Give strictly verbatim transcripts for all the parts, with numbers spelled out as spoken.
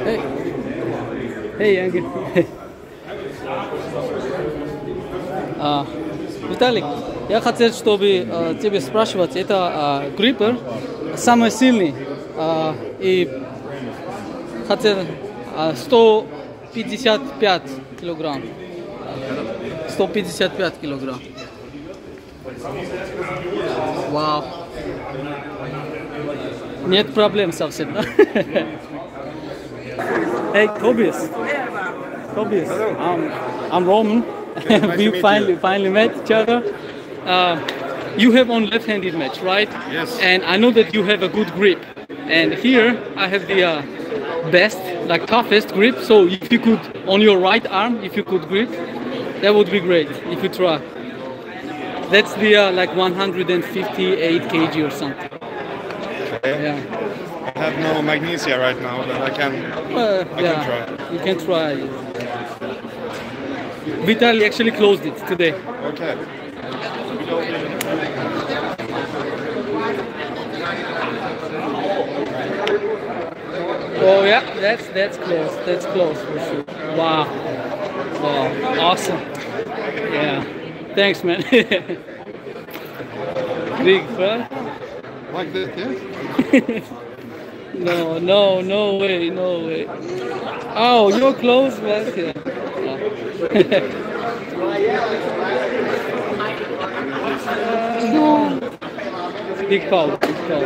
Hey, hey, Angel. А, Виталик, я хотел, чтобы а, тебе спрашивать, это а, гриппер самый сильный а, и хотел а, сто пятьдесят пять килограмм. сто пятьдесят пять килограмм. Вау. Нет проблем совсем, да? Hey, Tobias. Tobias. I'm, I'm Roman. Nice We to meet finally you. finally met each other. Uh, you have on left-handed match, right? Yes. And I know that you have a good grip. And here I have the uh, best, like toughest grip. So if you could, on your right arm, if you could grip, that would be great. If you try. That's the uh, like one hundred fifty-eight kilograms or something. Okay. Yeah. I have no magnesia right now, but I can. Uh, I yeah. can try. You can try. Vitaly actually closed it today. Okay. Oh yeah, that's that's close. That's close for sure. Wow. Wow. Awesome. Yeah. Thanks, man. Big, right? Like this, yes? No, no, no way, no way. Oh, you're close, man. Yeah. uh, big foul, big foul.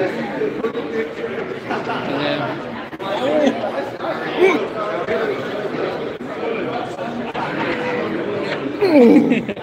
Yeah.